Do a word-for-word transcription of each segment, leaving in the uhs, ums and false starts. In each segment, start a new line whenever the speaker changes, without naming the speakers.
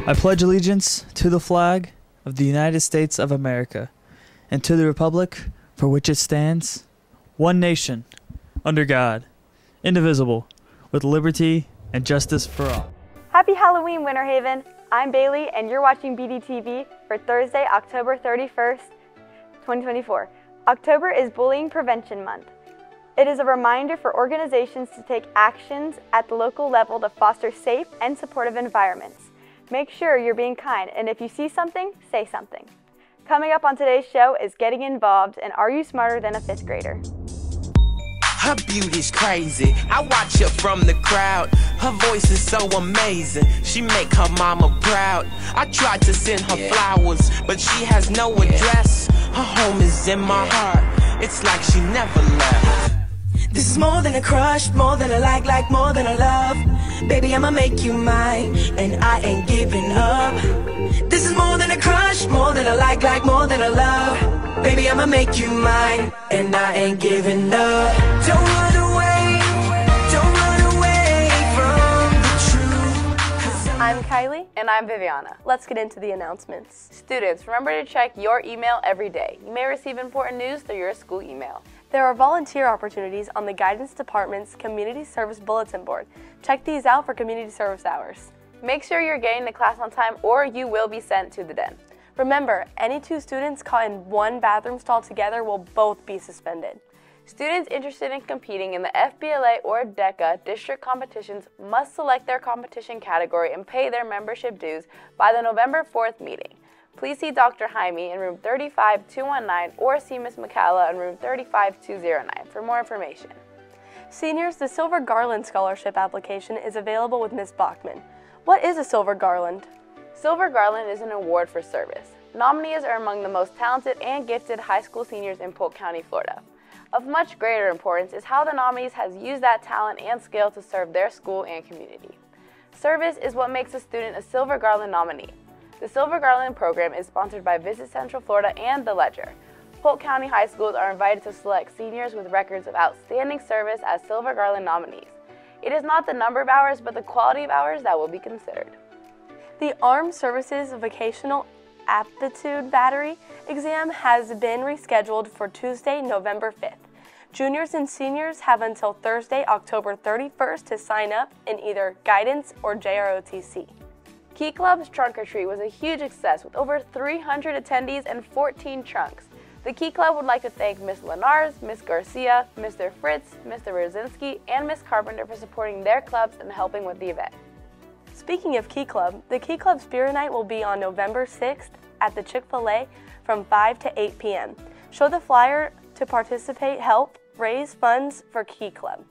I pledge allegiance to the flag of the United States of America and to the republic for which it stands, one nation, under God, indivisible, with liberty and justice for all.
Happy Halloween, Winter Haven! I'm Bailey, and you're watching B D T V for Thursday, October thirty-first, twenty twenty-four. October is Bullying Prevention Month. It is a reminder for organizations to take actions at the local level to foster safe and supportive environments. Make sure you're being kind, and if you see something, say something. Coming up on today's show is Getting Involved and Are You Smarter Than a Fifth Grader?
Her beauty's crazy, I watch her from the crowd. Her voice is so amazing, she make her mama proud. I tried to send her yeah. flowers, but she has no address. Her home is in my heart, it's like she never left.
This is more than a crush, more than a like, like more than a love. Baby, I'ma make you mine, and I ain't giving up. This is more than a crush, more than a like, like more than a love. Baby, I'ma make you mine, and I ain't giving up. Don't run away, don't run away from the truth.
I'm Kylie.
And I'm Viviana.
Let's get into the announcements.
Students, remember to check your email every day. You may receive important news through your school email.
There are volunteer opportunities on the Guidance Department's Community Service Bulletin Board. Check these out for community service hours.
Make sure you're getting to class on time or you will be sent to the den.
Remember, any two students caught in one bathroom stall together will both be suspended.
Students interested in competing in the F B L A or DECA district competitions must select their competition category and pay their membership dues by the November fourth meeting. Please see Doctor Jaime in room thirty-five two nineteen or see Miz McCalla in room thirty-five two oh nine for more information.
Seniors, the Silver Garland Scholarship application is available with Miz Bachman. What is a Silver Garland?
Silver Garland is an award for service. Nominees are among the most talented and gifted high school seniors in Polk County, Florida. Of much greater importance is how the nominees has used that talent and skill to serve their school and community. Service is what makes a student a Silver Garland nominee. The Silver Garland program is sponsored by Visit Central Florida and The Ledger. Polk County high schools are invited to select seniors with records of outstanding service as Silver Garland nominees. It is not the number of hours, but the quality of hours that will be considered.
The Armed Services Vocational Aptitude Battery exam has been rescheduled for Tuesday, November fifth. Juniors and seniors have until Thursday, October thirty-first to sign up in either Guidance or J R O T C.
Key Club's Trunk or Treat was a huge success with over three hundred attendees and fourteen trunks. The Key Club would like to thank Miz Lenars, Miz Garcia, Mister Fritz, Mister Rosinski, and Miz Carpenter for supporting their clubs and helping with the event.
Speaking of Key Club, the Key Club Spirit Night will be on November sixth at the Chick-fil-A from five to eight p m Show the flyer to participate, help raise funds for Key Club.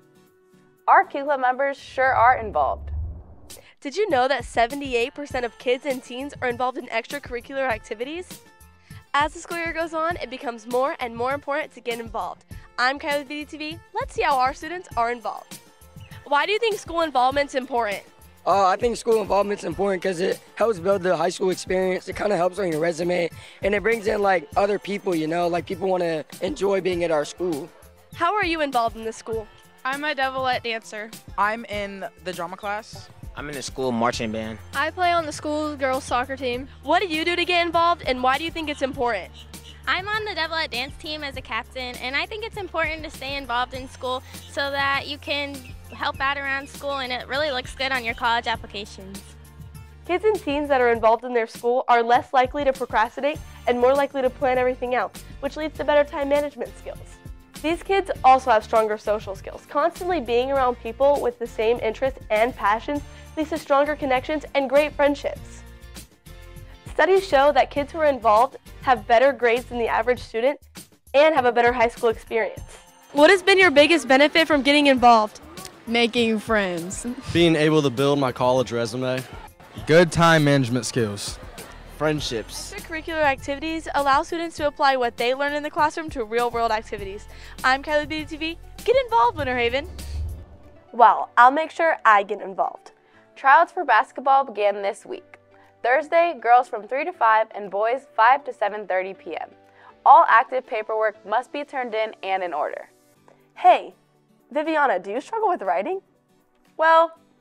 Our Key Club members sure are involved.
Did you know that seventy-eight percent of kids and teens are involved in extracurricular activities? As the school year goes on, it becomes more and more important to get involved. I'm Kylie with B D T V. Let's see how our students are involved. Why do you think school involvement is important?
Uh, I think school involvement is important because it helps build the high school experience. It kind of helps on your resume, and it brings in like other people, you know, like people want to enjoy being at our school.
How are you involved in the school?
I'm a devilette dancer.
I'm in the drama class.
I'm in the school marching band.
I play on the school girls soccer team.
What do you do to get involved, and why do you think it's important?
I'm on the Devilette dance team as a captain, and I think it's important to stay involved in school so that you can help out around school and it really looks good on your college applications.
Kids and teens that are involved in their school are less likely to procrastinate and more likely to plan everything out, which leads to better time management skills. These kids also have stronger social skills. Constantly being around people with the same interests and passions leads to stronger connections and great friendships. Studies show that kids who are involved have better grades than the average student and have a better high school experience. What has been your biggest benefit from getting involved?
Making friends.
Being able to build my college resume.
Good time management skills.
Friendships.
Extracurricular activities allow students to apply what they learn in the classroom to real-world activities. I'm Kylie B D T V. Get involved, Winter Haven. Well, I'll make sure I get involved.
Tryouts for basketball began this week. Thursday, girls from three to five and boys five to seven thirty p m All active paperwork must be turned in and in order. Hey, Viviana, do you struggle with writing?
Well,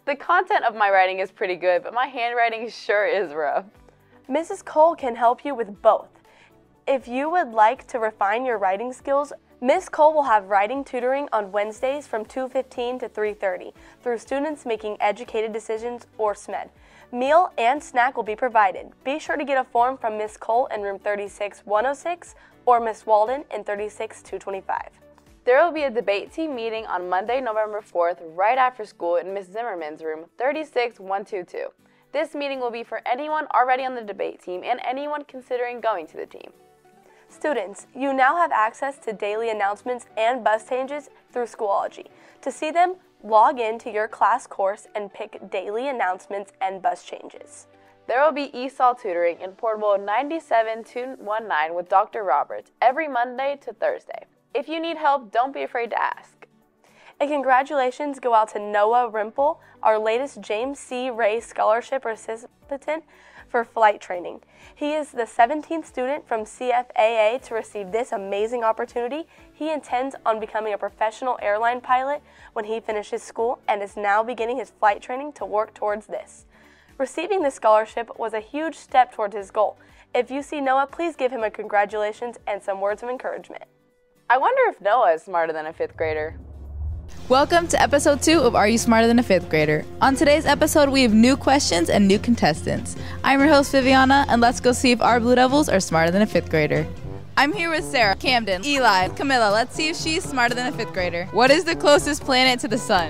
The content of my writing is pretty good, but my handwriting sure is rough.
Missus Cole can help you with both. If you would like to refine your writing skills, Miz Cole will have writing tutoring on Wednesdays from two fifteen to three thirty through Students Making Educated Decisions, or S M E D. Meal and snack will be provided. Be sure to get a form from Miz Cole in room thirty-six one oh six or Miz Walden in thirty-six two twenty-five.
There will be a debate team meeting on Monday, November fourth, right after school in Miz Zimmerman's room thirty-six one twenty-two. This meeting will be for anyone already on the debate team and anyone considering going to the team.
Students, you now have access to daily announcements and bus changes through Schoology. To see them, log in to your class course and pick daily announcements and bus changes.
There will be E S O L tutoring in portable ninety-seven two nineteen with Doctor Roberts every Monday to Thursday. If you need help, don't be afraid to ask.
And congratulations go out to Noah Rimple, our latest James C. Ray Scholarship recipient for flight training. He is the seventeenth student from C F A A to receive this amazing opportunity. He intends on becoming a professional airline pilot when he finishes school and is now beginning his flight training to work towards this. Receiving this scholarship was a huge step towards his goal. If you see Noah, please give him a congratulations and some words of encouragement.
I wonder if Noah is smarter than a fifth grader.
Welcome to episode two of Are You Smarter Than a Fifth Grader? On today's episode, we have new questions and new contestants. I'm your host, Viviana, and let's go see if our Blue Devils are smarter than a fifth grader. I'm here with Sarah, Camden, Eli, Camilla. Let's see if she's smarter than a fifth grader. What is the closest planet to the sun?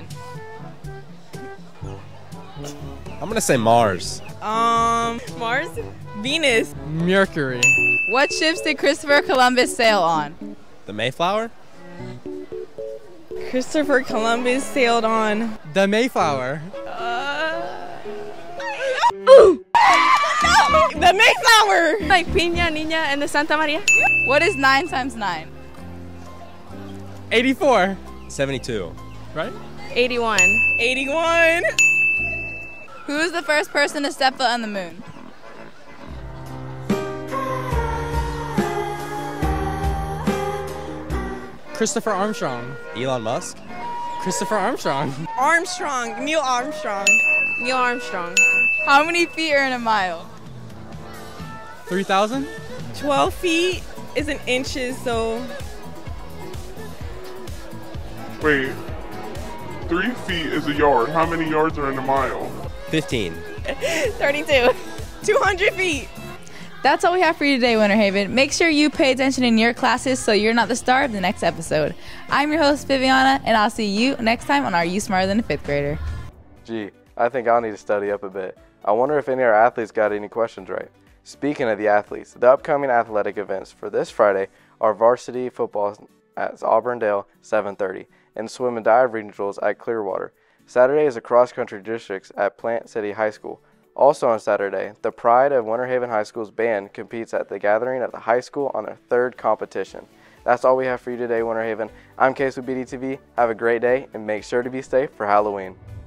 I'm gonna say Mars.
Um, Mars? Venus.
Mercury.
What ships did Christopher Columbus sail on?
The Mayflower?
Christopher Columbus sailed on
The Mayflower.
Uh, Ooh. No! The Mayflower! Like Piña, Niña, and the Santa Maria.
What is nine times nine?
eighty-four.
seventy-two.
Right?
eighty-one. eighty-one.
Who is the first person to step foot on the moon?
Christopher Armstrong.
Elon Musk?
Christopher Armstrong.
Armstrong. Neil Armstrong. Neil Armstrong.
How many feet are in a mile?
three thousand?
twelve feet is in inches, so...
Wait. Three feet is a yard. How many yards are in a mile?
fifteen.
thirty-two. two hundred feet.
That's all we have for you today, Winter Haven. Make sure you pay attention in your classes so you're not the star of the next episode. I'm your host, Viviana, and I'll see you next time on Are You Smarter Than a Fifth Grader?
Gee, I think I'll need to study up a bit. I wonder if any of our athletes got any questions right. Speaking of the athletes, the upcoming athletic events for this Friday are varsity football at Auburndale, seven thirty, and swim and dive regionals at Clearwater. Saturday is the cross-country districts at Plant City High School. Also on Saturday, the Pride of Winter Haven High School's band competes at the gathering at the high school on their third competition. That's all we have for you today, Winter Haven. I'm Case with B D T V. Have a great day, and make sure to be safe for Halloween.